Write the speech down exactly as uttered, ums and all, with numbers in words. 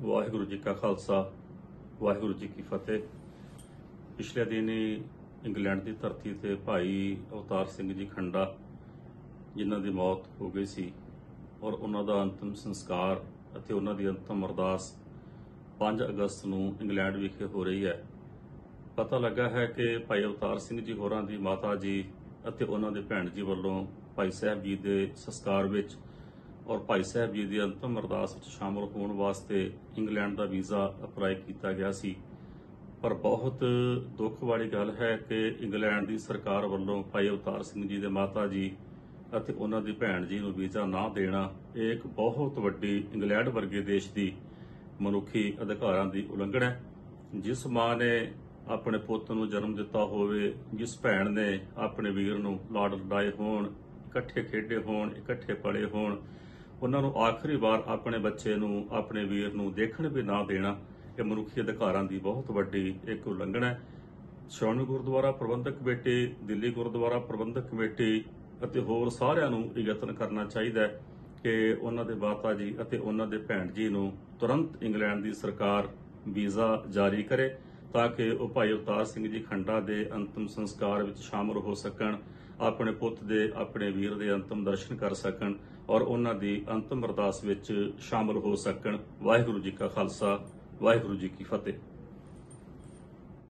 ਵਾਹਿਗੁਰੂ जी का खालसा वाहिगुरू जी की फतेह। पिछले दिन ही इंग्लैंड की धरती ते भाई अवतार सिंह जी खंडा जिन्हां दी मौत हो गई सी और उन्हां दा अंतिम संस्कार अते उन्हां दी अंतिम अरदास पांच अगस्त नूं इंग्लैंड विखे हो रही है। पता लगा है कि भाई अवतार सिंह जी होरां दी माता जी अते उन्हां दे भैण जी वल्लों भाई साहब जी दे संस्कार विच और भाई साहब जी की अंतिम अरदास में शामिल होने वास्ते इंग्लैंड का वीज़ा अप्लाई किया गया सी। पर बहुत दुख वाली गल है कि इंग्लैंड की सरकार वालों भाई अवतार सिंह जी के माता जी और उन्होंने भैन जी को वीज़ा ना देना एक बहुत वड्डी इंग्लैंड वर्गे देश की मनुखी अधिकारां की उलंघन है। जिस माँ ने अपने पुत को जन्म दिता होवे, जिस भैन ने अपने वीर को लाड लडाए होण, इकट्ठे खेडे होण, इकट्ठे पले होण, उन्होंने आखिरी बार अपने बच्चे नूं अपने वीर नूं देखण भी ना देना यह मनुखी अधिकारां की बहुत वड्डी एक उलंघन है। श्रोमणी गुरुद्वारा प्रबंधक कमेटी, दिल्ली गुरुद्वारा प्रबंधक कमेटी अते होर सारिआं नूं इह यतन करना चाहिए कि उन्हां दे माता जी अते उन्हां दे भैण जी नूं तुरंत इंग्लैंड की सरकार वीज़ा जारी करे ताकि वह भाई अवतार सिंह जी खंडा के अंतिम संस्कार में शामिल हो सकन, अपने पुत दे अपने वीर दे अंतिम दर्शन कर सकन और उन्हां दी अंतिम अरदास विच शामिल हो सकन। वाहिगुरू जी का खालसा वाहिगुरू जी की फतेह।